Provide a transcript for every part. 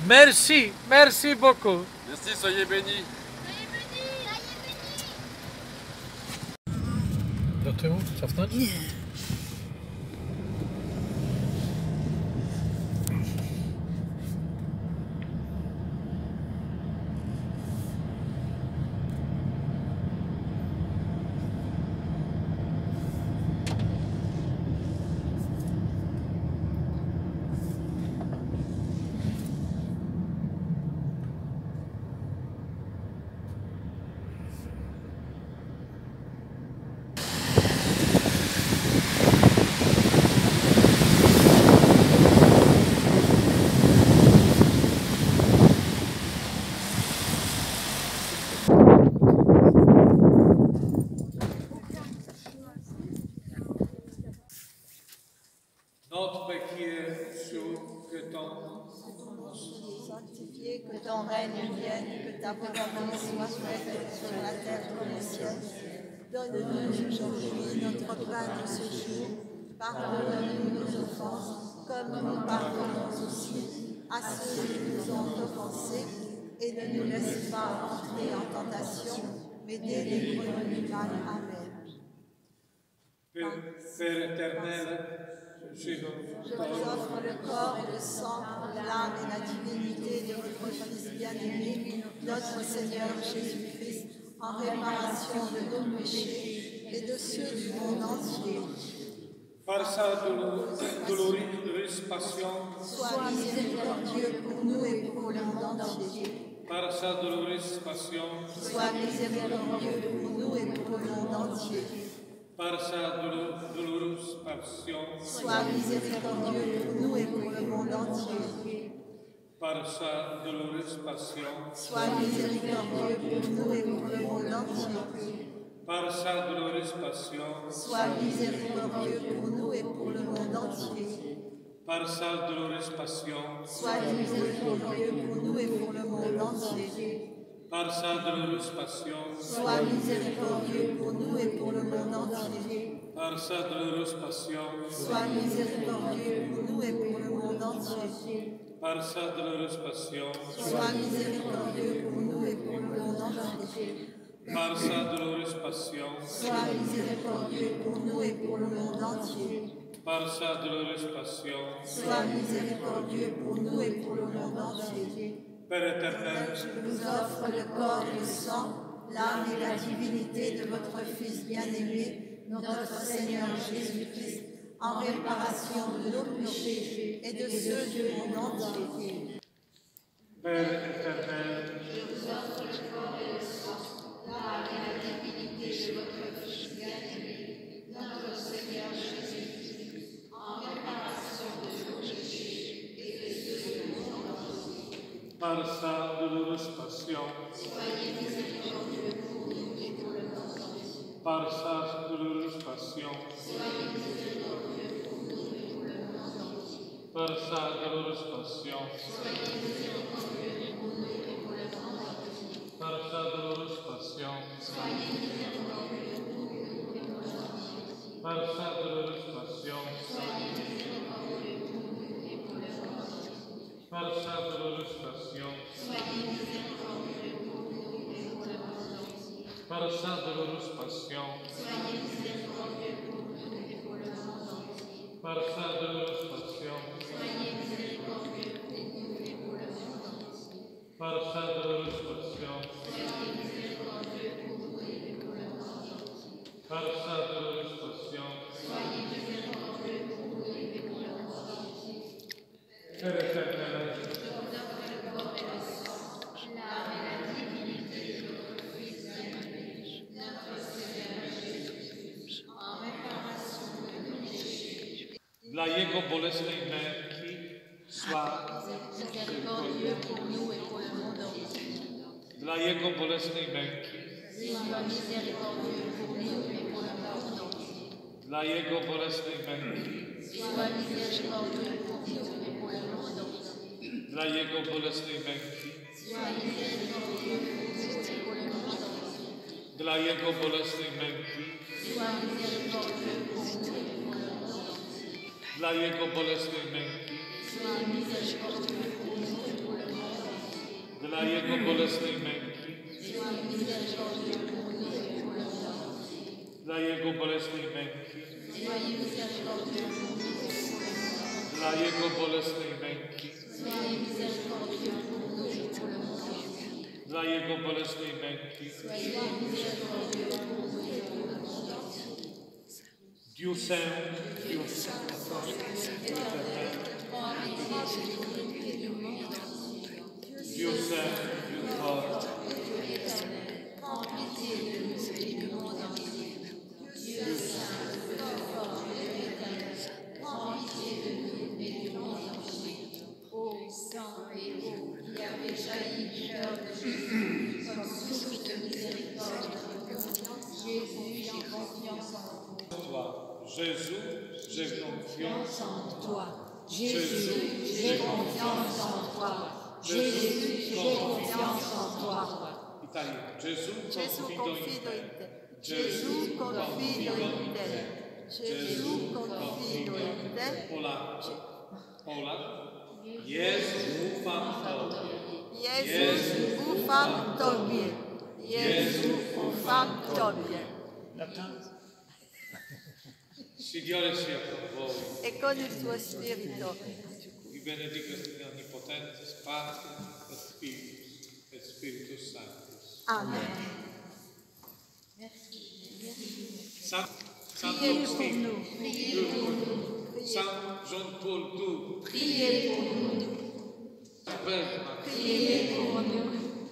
Merci, merci beaucoup. Merci, soyez bénis. Do tyłu, cofnąć? Nie. Notre Père qui es aux cieux, que ton nom Sanctifié, que ton règne vienne, que ta volonté soit faite sur la terre comme au ciel. Donne-nous aujourd'hui notre pain de ce jour. Pardonne-nous nos offenses, comme nous pardonnons aussi à ceux qui nous ont offensés. Et ne nous laisse pas entrer en tentation, mais délivre-nous du mal. Amen. Père éternel, je Je vous offre le corps et le sang, l'âme et la divinité de votre Fils bien-aimé, notre Seigneur Jésus-Christ, en réparation de nos péchés et de ceux du monde entier. par sa douloureuse passion, Sois miséricordieux pour nous et pour le monde entier. par sa douloureuse passion, Sois miséricordieux pour nous et pour le monde entier. par sa douloureuse passion, Sois miséricordieux pour nous et pour le monde entier. par sa douloureuse passion, Sois miséricordieux pour nous et pour le monde entier. par sa douloureuse passion, Sois miséricordieux pour nous et pour le monde entier. par sa douloureuse passion, Sois miséricordieux pour nous et pour le monde entier. par sa douloureuse passion, Sois miséricordieux pour nous et pour le monde entier. par sa douloureuse passion, Sois miséricordieux pour nous et pour le monde entier. par sa douloureuse passion, Sois miséricordieux pour nous et pour le monde entier. par sa douloureuse passion, Sois miséricordieux pour nous et pour le monde entier. par sa douloureuse passion. Sois miséricordieux pour nous et pour le monde entier. Père éternel, Je vous offre le corps et le sang, l'âme et la divinité de votre Fils bien-aimé, notre Seigneur Jésus-Christ, en réparation de nos péchés et de ceux du monde entier. Père éternel, par sa douloureuse passion, par sa douloureuse passion, par sa douloureuse passion, par sa douloureuse passion, par sa douloureuse passion, par sa douloureuse passion, par sa douloureuse passion, par sa douloureuse passion, par sa douloureuse passion, par sa douloureuse passion, Père éternel, dla Jego bolesnej męki, Miséricordieux pour nous et pour le monde entier. dla Jego bolesnej męki, Sois miséricordieux pour nous et pour le monde entier. dla Jego bolesnej męki, Sois miséricordieux pour nous et pour le monde entier. dla Jego bolesnej męki, Sois miséricordieux pour nous et pour le monde entier. dla Jego bolesnej męki, Sois miséricordieux pour nous et pour le monde entier. dla Jego bolesnej męki, Sois miséricordieux pour nous et pour le monde dla Jego bolesnej męki, dla Jego bolesnej męki, dla Jego bolesnej męki, dla Jego bolesnej męki. Dieu Saint, Dieu Saint, Dieu Saint, Dieu fort, Jésus, j'ai confiance en toi. Jésus, j'ai confiance en toi. Jésus, j'ai confiance en toi. Italien. Gesù confido in te. Gesù confido in te. Gesù confido in te. Polak. Jezu ufam Tobie. Jezu ufam Tobie. Jezu ufam Tobie. Signore sia con voi. E con il tuo spirito. Vi benedico l'Onnipotenza, Padre et Filius et Spiritus Sanctus. Amen. Saint Priez pour Augustin, nous. Priez pour nous. Saint Jean-Paul II, Priez pour nous. Bergman. Priez pour nous.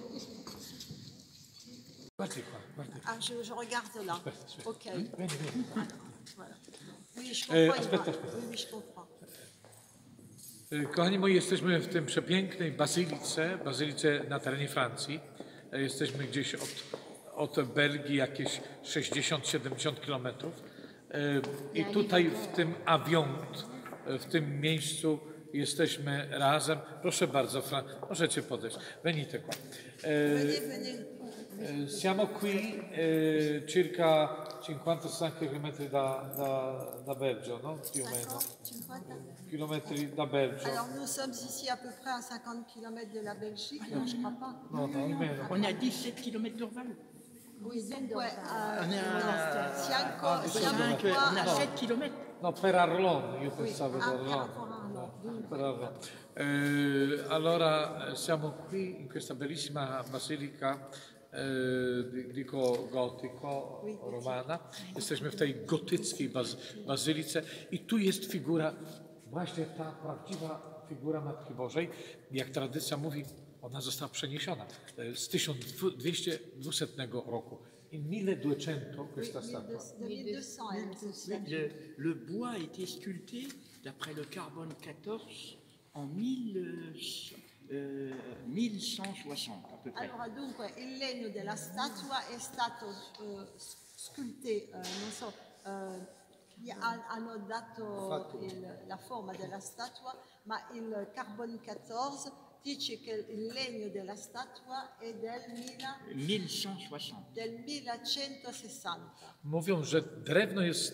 Guardate qua, guardate. Ah, je regarde là. Aspetta. Ok. Vieni, vieni. Voilà. Oui, je comprends. aspetta. Oui, je comprends. Kochani moi, jesteśmy w tym przepięknej bazylice na terenie Francji. Jesteśmy gdzieś od Belgii jakieś 60-70 kilometrów. I tutaj w tym Aviont, w tym miejscu jesteśmy razem. Proszę bardzo, możecie podejść. Venite qua. Siamo qui circa 50 km da Belgio, no? Più o meno. 50 Chilometri da Belgio. Alors nous sommes ici à peu près à 50 km de la Belgique, non, je crois pas. No, almeno. On est à 17 km d'Orval. Oui, donc ouais, On est à, siamo 5, qua on est à 7 km. No, per Arlon, io pensavo Ah, per Arlon. per Arlon. No, per Arlon. Allora, siamo qui in questa bellissima basilica, dico gotico, romana. Jesteśmy w tej gotyckiej bazylice i tu jest figura, właśnie ta prawdziwa figura Matki Bożej. Jak tradycja mówi, ona została przeniesiona z 1200 roku. In 1200 questa statua. 1200. Le bois a été sculpté, d'après le carbone 14, en 1160 à peu près. Allora dunque il legno della statua è stato sculpté, non so, hanno dato la forma della statua, ma il carbone 14 dice che il legno della statua è del 1160. 1160. Mówią, że drewno jest z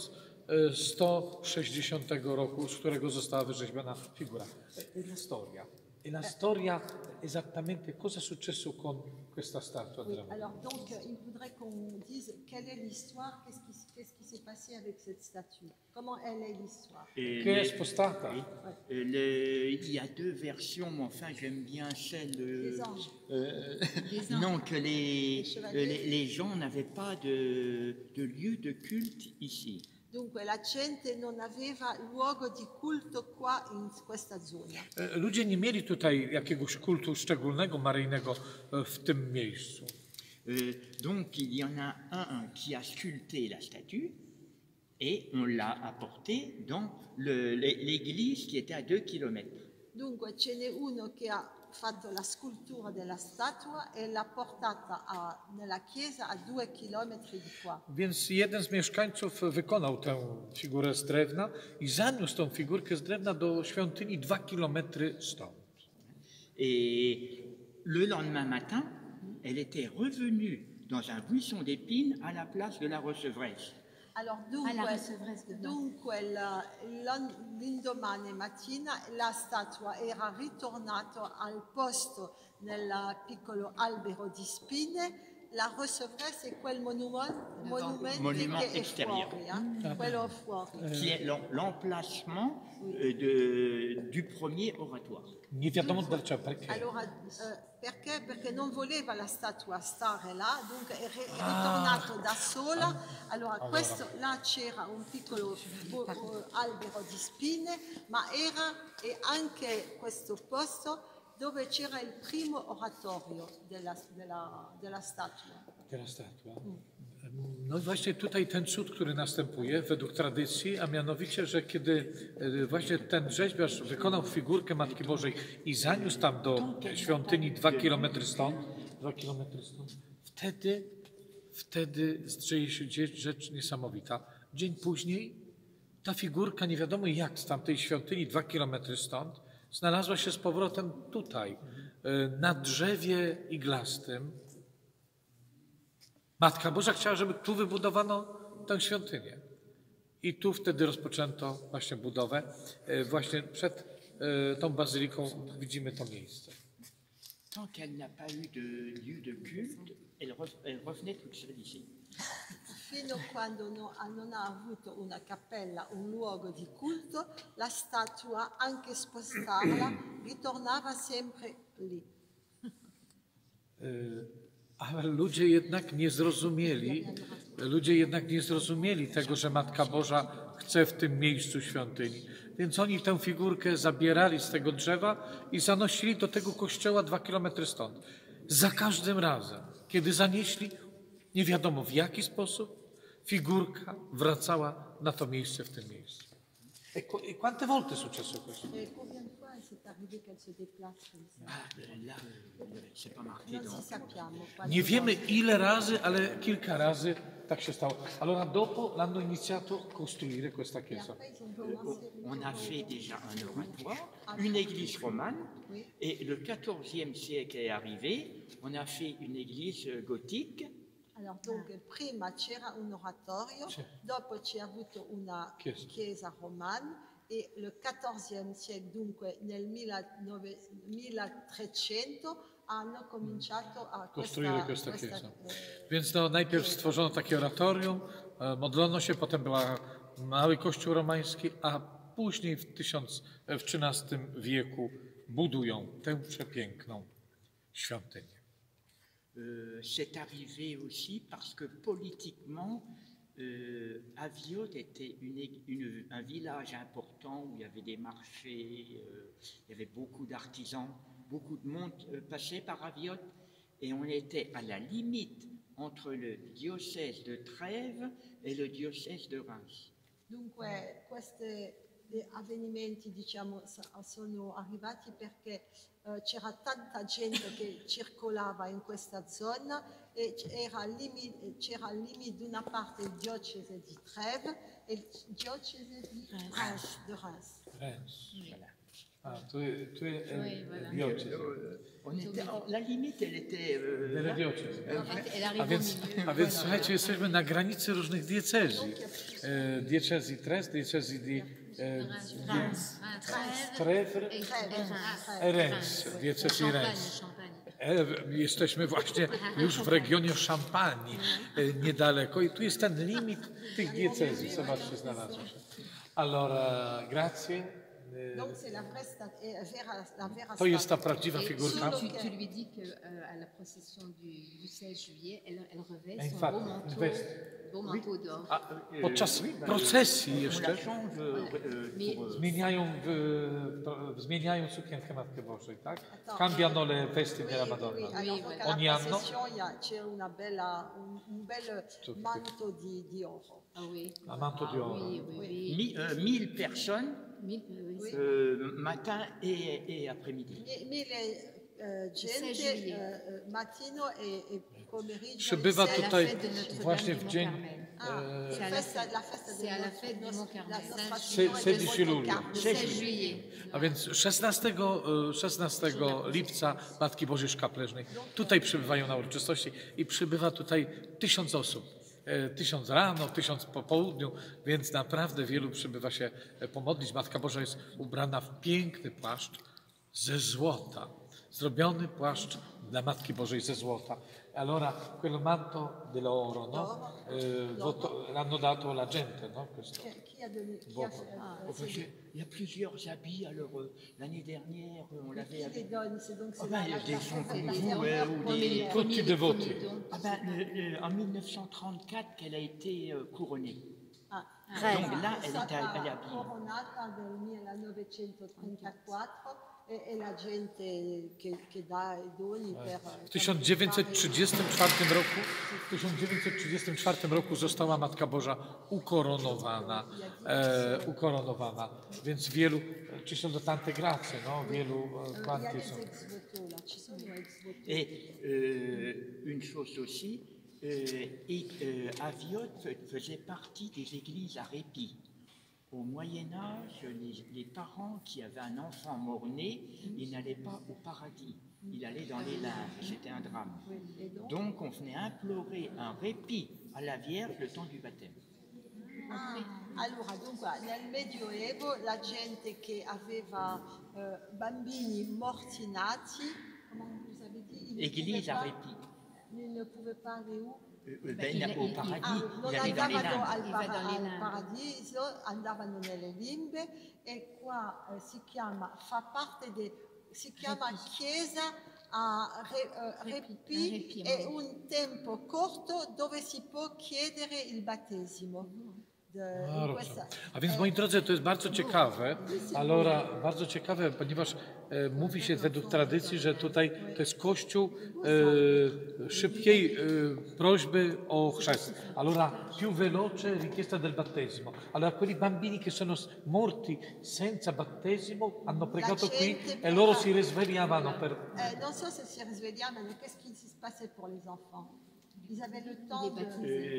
1160 roku, z którego została wyrzeźbiona figura. E la storia esattamente cosa è successo con questa statua Oui, drevna. alors donc il faudrait qu'on dise quelle est l'histoire, qu'est-ce qui s'est passé avec cette statue, comment elle est l'histoire. Et Che è spostata. il y a deux versions, mais enfin j'aime bien celle Les anges. non, que Les chevaliers. les gens n'avaient pas de lieu de culte ici. Dunque la gente non aveva luogo di culto qua in questa zona. Ludzie nie mieli tutaj jakiegoś kultu szczególnego, maryjnego w tym miejscu. Donc il y en a un qui a sculpté la statue et on l'a apporté dans l'église qui était à 2 km. Dunque ce n'è uno che ha fatto la scultura della statua e l'ha portata nella chiesa a 2 chilometri di qua. Więc jeden z mieszkańców wykonał tę figurę z drewna i zaniósł tą figurkę z drewna do świątyni 2 kilometry stąd. Et le lendemain matin, elle était revenue dans un buisson d'épines à la place de la recevresse. Alors la recevresse de Noël. dunque l'indomani mattina la statua era ritornata al posto nel piccolo albero di spine. La recevresse è quel monumento Monument che è extérieur. fuori, quello fuori. Qui est l'emplacement du premier oratoire. Nie wiadomo dlaczego, perché. Allora, perché? Perché non voleva la statua stare là, dunque è ritornato da sola. Allora, là c'era un piccolo albero di spine, ma è anche questo posto dove c'era il primo oratorio della statua. Della statua. No i właśnie tutaj ten cud, który następuje według tradycji, a mianowicie, że kiedy właśnie ten rzeźbiarz wykonał figurkę Matki Bożej i zaniósł tam do świątyni 2 kilometry stąd, wtedy dzieje się rzecz niesamowita. Dzień później ta figurka, nie wiadomo jak z tamtej świątyni 2 kilometry stąd, znalazła się z powrotem tutaj, na drzewie iglastym. Matka Boża chciała, żeby tu wybudowano tę świątynię. I tu wtedy rozpoczęto właśnie budowę. Właśnie przed tą bazyliką widzimy to miejsce. Tant qu'elle n'a pas eu de lieu de culte, elle revenait toute seule ici. Fino a quando non ha avuto una cappella, un luogo di culto, la statua, anche spostarla, ritornava sempre lì. Ale ludzie jednak nie zrozumieli tego, że Matka Boża chce w tym miejscu świątyni. Więc oni tę figurkę zabierali z tego drzewa i zanosili do tego kościoła 2 kilometry stąd. Za każdym razem, kiedy zanieśli, nie wiadomo w jaki sposób, figurka wracała na to miejsce w tym miejscu. E quante volte è successo questo? Et combien de fois c'est arrivé qu'elle se déplace comme ça? Là, c'est pas marqué Non dans... si sappiamo. Nie wiemy ile razy, ale kilka razy tak się stało. Allora dopo l'hanno iniziato a costruire questa chiesa. On a fait déjà un oratoire, une église romane, et le XIVe siècle est arrivé, on a fait une église gothique. Alors, donc, prima c'era un oratorio, dopo c'è avuto una chiesa romana e il XIV siècle, dunque nel 1300, hanno cominciato a Costruire questa chiesa. Więc no, najpierw stworzono takie oratorium, modlono się, potem był mały kościół romański, a później w XIII wieku budują tę przepiękną świątynię. C'est arrivé aussi parce que politiquement, Avioth était un village important où il y avait des marchés, il y avait beaucoup d'artisans, beaucoup de monde passait par Avioth et on était à la limite entre le diocèse de Trèves et le diocèse de Reims. Dunque, questi avvenimenti, diciamo, sono arrivati perché c'era tanta gente che circolava in questa zona e c'era al limite da una parte il diocese di Trèves e il diocese di Reims. Voilà. Ah, tu es voilà. diocesi. La limite, elle était... Delle diocesi. Elle arrive au milieu. A więc słuchajcie, jesteśmy na granicy różnych diecezji. Diecezji Trèves, diecezji di Trèves i Reims, diecezji Reims. Jesteśmy właśnie już w regionie Szampanii, niedaleko. I tu jest ten limit tych diecezji. Zobaczcie, znalazło się. Allora, grazie. To jest ta prawdziwa figurka. Tu lui dis qu'à la procession du 16 juillet, elle revêt son beau manteau d'or. Podczas procesji jeszcze zmieniają sukienkę Matki Bożej, tak? Cambiano le vesti della Madonna. Ogni anno c'è un bel manto di oro. Ah oui. Un manto di oro. Oui. 1000 personnes, matin et après-midi. Gente mattino e pomeriggio. Przybywa tutaj właśnie w dzień... C'est à la fête du Mont Carmel. 16 luglio. 16 juillet. A więc 16 lipca Matki Bożej Szkapleżnej. Tutaj przybywają na uroczystości i przybywa tutaj 1000 osób. 1000 rano, 1000 po południu, więc naprawdę wielu przybywa się pomodlić. Matka Boża jest ubrana w piękny płaszcz ze złota. Zrobiony płaszcz dla Matki Bożej ze złota. Allora, quel manto dell'oro, no? L'hanno dato la gente, no? Questo. Il y a plusieurs habits. Alors, l'année dernière, on l'avait Qui les donne? C'est donc des gens comme vous ou des... Tutti devoti. En 1934 qu'elle a été couronnée. Donc là, elle est habillée. Coronata del 1934 e la gente che dà i doni per... W 1934 roku, w 1934 roku została Matka Boża ukoronowana, więc wielu, ci sono tante grazie, no? Wielu quanti sono. Et une chose aussi, Avioth faisait partie des églises à répit. Au Moyen-Âge, les parents qui avaient un enfant mort-né, ils n'allaient pas au paradis, ils allaient dans les limbes, c'était un drame. Donc on venait implorer un répit à la Vierge le temps du baptême. Allora, dunque, nel Medioevo la gente che aveva bambini morti nati, come vous avez dit, Église à répit. Ils ne pouvaient pas aller où? Au paradis, non il allait dans les andavano limbes. al paradiso, andavano nelle limbe e qua si chiama chiesa a Repì, è un tempo corto dove si può chiedere il battesimo. A więc, moi drodzy, to jest bardzo ciekawe, bardzo ciekawe, ponieważ mówi się według tradycji, że tutaj to jest kościół szybkiej prośby o chrzest. Allora, più veloce richiesta del battesimo. Allora, quelli bambini che sono morti senza battesimo hanno pregato qui e loro si risvegliavano per... non so se si risvegliavano, mais qu'est-ce qui se passait pour les enfants? Ils avaient le temps de...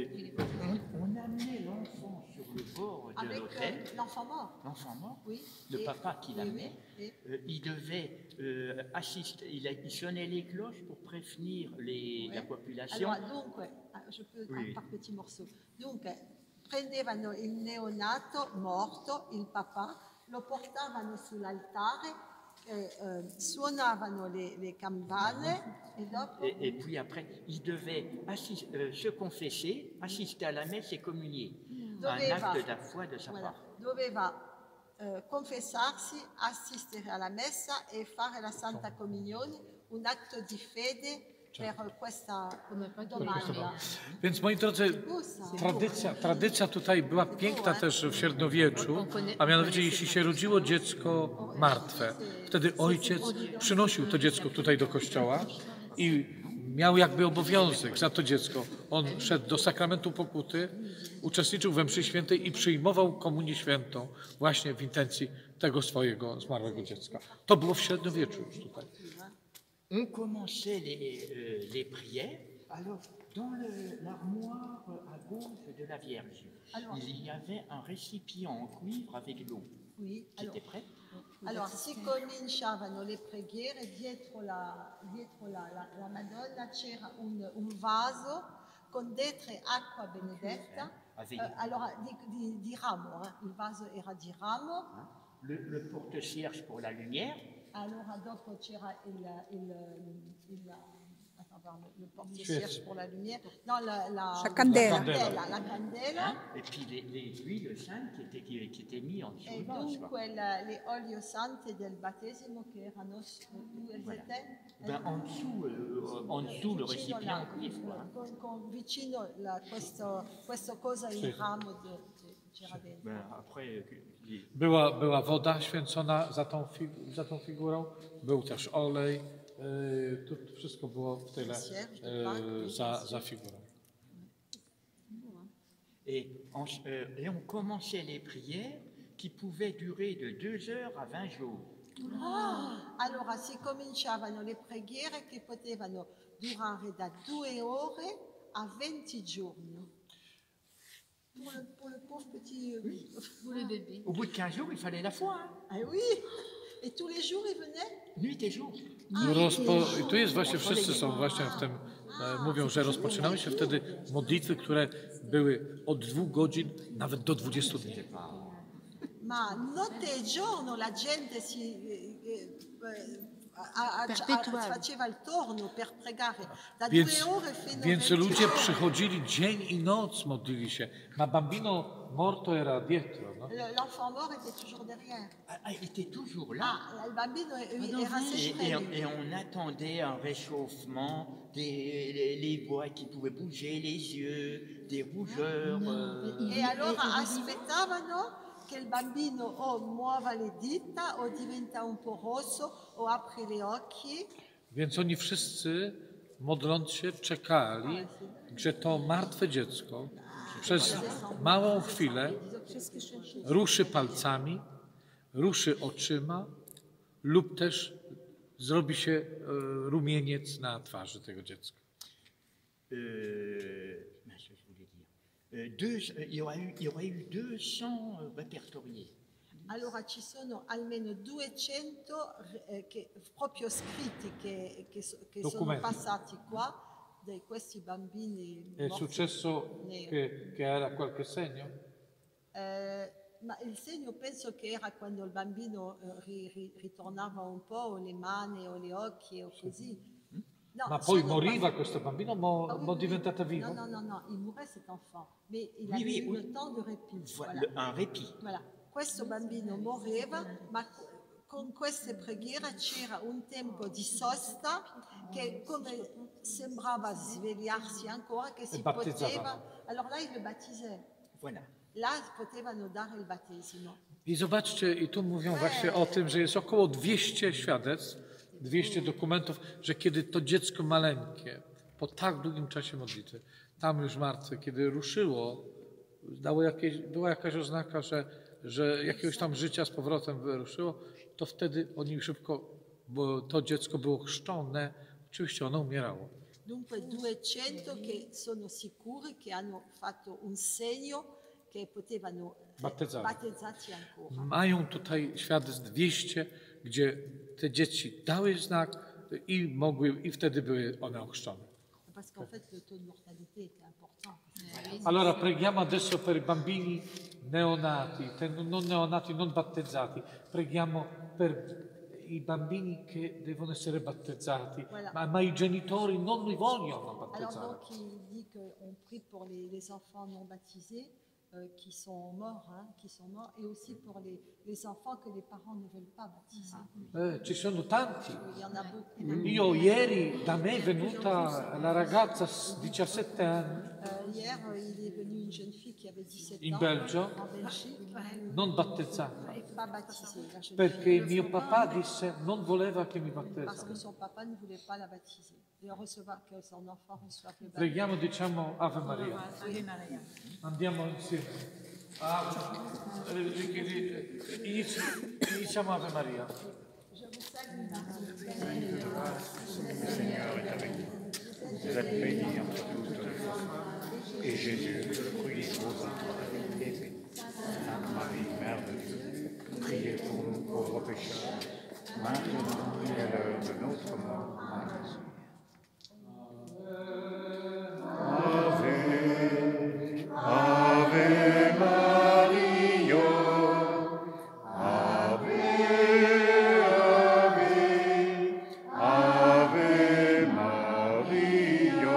On amenait l'enfant sur le bord de l'autel. L'enfant mort. L'enfant mort, oui. Le papa qui l'amenait. Il devait assister, il sonnait les cloches pour prévenir la population. Alors, donc, je peux par petits morceaux. Donc, prendevano il neonato morto, il papà, lo portavano sull'altare, suonavano le campane et puis après, il devait se confesser, assister à la messe et communier. Un acte de foi de sa part. Doveva confessarsi, assistere alla messa e fare la Santa Comunione, un atto di fede per questa domanda. Więc, moi drodzy, tradycja tutaj była piękna też w średniowieczu, a mianowicie jeśli się rodziło dziecko martwe, wtedy ojciec przynosił to dziecko tutaj do kościoła i miał jakby obowiązek za to dziecko. On szedł do sakramentu pokuty, uczestniczył we mszy świętej i przyjmował komunię świętą właśnie w intencji tego swojego zmarłego dziecka. To było w średniowieczu już tutaj. On commençait les prières. Alors, dans l'armoire à gauche de la Vierge, il y avait un récipient en cuivre avec l'eau. Oui, qui était prêt. Alors, si cominciavano le preghiere, dietro la Madonna c'era un vaso con dentro acqua benedetta, allora di ramo, il vaso era di ramo. Le porte-cierge pour la lumière. Allora dopo c'era le porte-cierge pour la lumière, non, la candela. La candela. Et puis les huiles saintes qui étaient mis en dessous. Et dunque le olio santi del battesimo che erano où elles étaient? En dessous le récipient. Vicino questo cosa il ramo c'era dentro. Après, była woda święcona za tą figurą, był też olej, to wszystko było w tyle za figurą. Et on commençait les prières qui pouvaient durer de 2 heures à 20 jours. Allora si cominciavano le preghiere che potevano durare da 2 ore a 20 giorni. Pour le pauvre petit... Pour le bébé. Au bout de 15 jours, il fallait la foi. Ah oui. Et tous les jours, il venait? Nuit et jour. I tu jest właśnie, wszyscy są właśnie mówią, że rozpoczynały się wtedy modlitwy, które były od 2 godzin nawet do 20 dni. Ma notte e giorno la gente si faceva il torno per pregare. Da 2 ore fino Więc ludzie przychodzili dzień i noc, modlili się. Ma bambino morto era dietro, no? L'enfant mort était toujours derrière. Il était toujours là. Le bambino era sempre lì. Et on attendait un réchauffement, les voix qui pouvaient bouger, les yeux, des rougeurs. E allora aspettavano che il bambino o muova le dita o diventa un po' rosso o apre le occhi. Więc oni wszyscy, modląc się, czekali, że to martwe dziecko przez małą chwilę ruszy palcami, ruszy oczyma lub też zrobi się rumieniec na twarzy tego dziecka. Il y aurait eu 200 répertoriés. Allora ci sono almeno 200 proprio scritti che sono passati qua di questi bambini. È successo che era qualche segno? Ma il segno penso che era quando il bambino ritornava un po', o le mani o gli occhi o così. No, ma poi moriva questo bambino o diventata vivo? No, il mourait cet enfant, mais il avait eu le temps de répit. Un répit. Voilà. Questo bambino moreva, ma con queste preghiere c'era un tempo di sosta che come sembrava svegliarsi ancora, che si poteva... Allora là il le baptisait. Voilà. Là potevano dare il battesimo. I zobaczcie, i tu mówią właśnie o tym, że jest około 200 świadectw, 200 dokumentów, że kiedy to dziecko maleńkie, po tak długim czasie modlitwy, tam już martwe, kiedy ruszyło, była jakaś oznaka, że jakiegoś tam życia z powrotem wyruszyło, to wtedy oni szybko, bo to dziecko było chrzczone, oczywiście ono umierało. Dunque 200 che sono sicuri che hanno fatto un segno che potevano battezzarsi ancora. Mają tutaj świadectw 200, gdzie te dzieci dały znak i wtedy były one ochrzczone. Parce qu'en fait le taux de mortalité était important. Allora preghiamo adesso per i bambini neonati, non neonati, non battezzati. Preghiamo per i bambini che devono essere battezzati, voilà. ma i genitori non li vogliono battezzare. Alors donc il dit qu'on prie pour les enfants non baptisés qui sont morts, et aussi pour les enfants que les parents ne veulent pas baptiser. Ci sono tanti. Il y en a beaucoup. Io ieri da me è venuta la ragazza 17 anni. Hier il est venu une jeune fille qui avait 17 in ans Belgio, en Belgique, non battezzata, pas baptisée. La jeune perché fille, mio papà disse non voleva che mi parce que battezzassero. son papa ne voulait pas la baptiser. Et que son enfant reçoive le baptême. Preghiamo, diciamo Ave Maria. Ave Maria. Andiamo insieme. Iniziamo Ave Maria. Seigneur est avec vous. Vous êtes bénie entre toutes les femmes. Et Jésus, le fruit de vos entrailles, est béni. Sainte Marie, Mère de Dieu, priez pour nous pauvres pécheurs, maintenant et à l'heure de notre mort. Amen. Ave, Ave Maria, Ave, Ave, Ave Maria.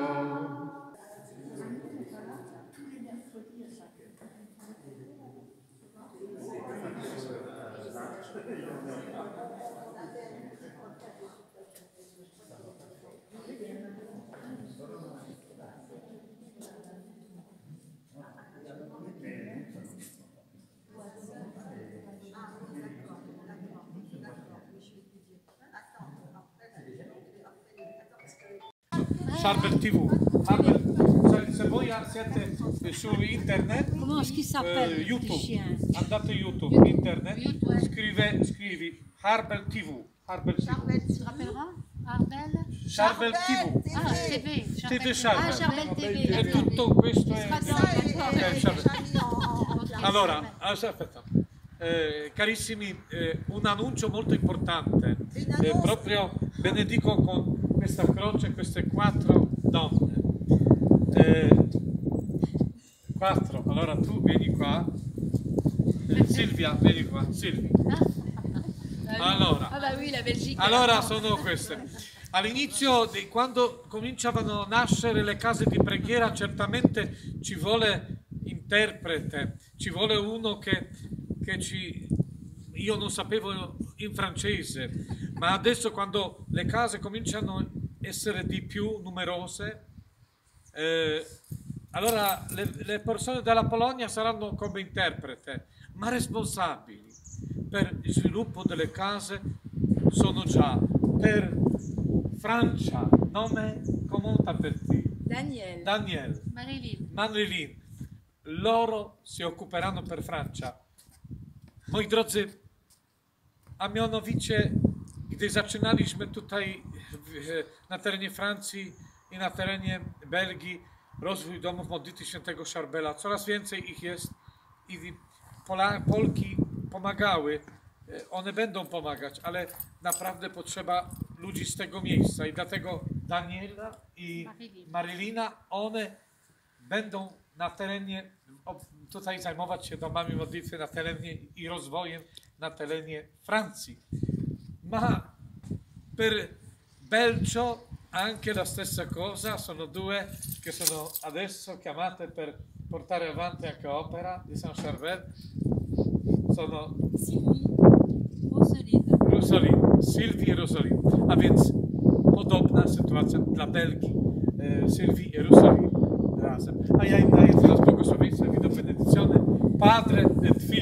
Harbel TV. Harbel, se voi siete su internet, Comment est-ce qu'il s'appelle YouTube, le chien? andate YouTube, internet, scrivi Harbel TV. Harbel TV. Tu te rappelleras Arbel Charbel TV. Ah, TV. TV Ah, Charbel. Charbel TV. E tutto questo è... D'accord. Allora, aspetta. Carissimi, un annuncio molto importante. Proprio benedico con questa croce, queste 4 donne. 4, allora tu vieni qua. Silvia, vieni qua, Silvia. Allora sono queste. All'inizio, quando cominciavano a nascere le case di preghiera, certamente ci vuole interprete, ci vuole uno che ci... Io non sapevo in francese, ma adesso quando le case cominciano a essere di più numerose, allora le persone della Polonia saranno come interprete, ma responsabili per il sviluppo delle case sono già per Francia. Nome come t'appelti? Daniel. Marilyn. Loro si occuperanno per Francia. Moi drodzy, a mianowicie, gdy zaczynaliśmy tutaj na terenie Francji i na terenie Belgii rozwój domów modlitwy świętego Charbela, coraz więcej ich jest i Polki pomagały, one będą pomagać, ale naprawdę potrzeba ludzi z tego miejsca i dlatego Daniela i Marylina, one będą na terenie, tutaj zajmować się domami modlitwy na terenie i rozwojem na terenie Francji. Ma per Belgio anche la stessa cosa, sono due che sono adesso chiamate per portare avanti anche opera di Saint Charbel, sono Sylwii i Rosaline, a więc podobna sytuacja dla Belgii, Sylwii i Rosaline razem. A ja im daję teraz błogosławieństwo i do benedizione, Padre et